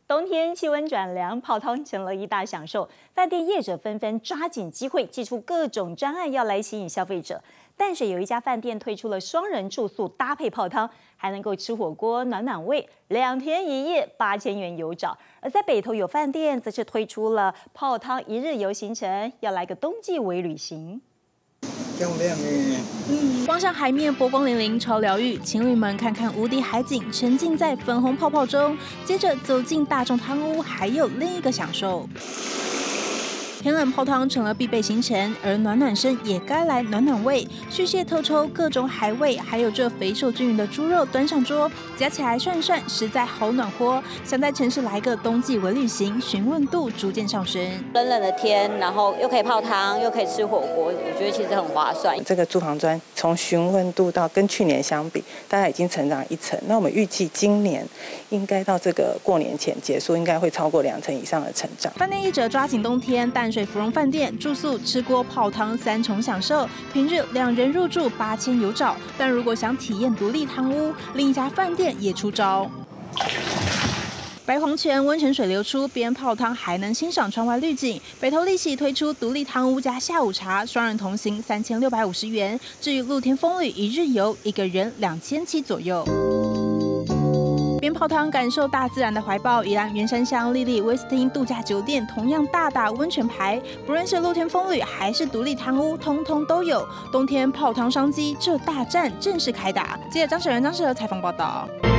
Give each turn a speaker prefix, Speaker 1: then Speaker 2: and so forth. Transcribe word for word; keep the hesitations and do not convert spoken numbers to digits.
Speaker 1: 冬天气温转凉，泡汤成了一大享受。饭店业者纷纷抓紧机会，祭出各种专案，要来吸引消费者。淡水有一家饭店推出了双人住宿搭配泡汤，还能够吃火锅暖暖胃，两天一夜八千元有找。而在北投有饭店则是推出了泡汤一日游行程，要来个冬季微旅行。
Speaker 2: 漂亮耶！
Speaker 3: 嗯，光上海面波光粼粼，超疗愈。情侣们看看无敌海景，沉浸在粉红泡泡中，接着走进大众汤屋，还有另一个享受。 天冷泡汤成了必备行程，而暖暖身也该来暖暖胃。续蟹特抽各种海味，还有这肥瘦均匀的猪肉端上桌，夹起来涮涮，实在好暖和。想在城市来个冬季微旅行，询问度逐渐上升。
Speaker 4: 冷冷的天，然后又可以泡汤，又可以吃火锅，我觉得其实很划算。
Speaker 5: 这个住房专从询问度到跟去年相比，大概已经成长一成。那我们预计今年应该到这个过年前结束，应该会超过两成以上的成长。
Speaker 3: 饭店业者抓紧冬天，淡水芙蓉饭店住宿、吃锅、泡汤三重享受，平日两人入住八千有找。但如果想体验独立汤屋，另一家饭店也出招。 白黄泉温泉水流出，边泡汤还能欣赏窗外绿景。北投立喜推出独立汤屋加下午茶，双人同行三千六百五十元。至于露天风旅一日游，一个人两千七左右。 边泡汤感受大自然的怀抱，宜兰圆山乡丽丽威斯汀度假酒店同样大打温泉牌，不论是露天风旅还是独立汤屋，通通都有。冬天泡汤商机，这大战正式开打。记者张雪仁、张世和采访报道。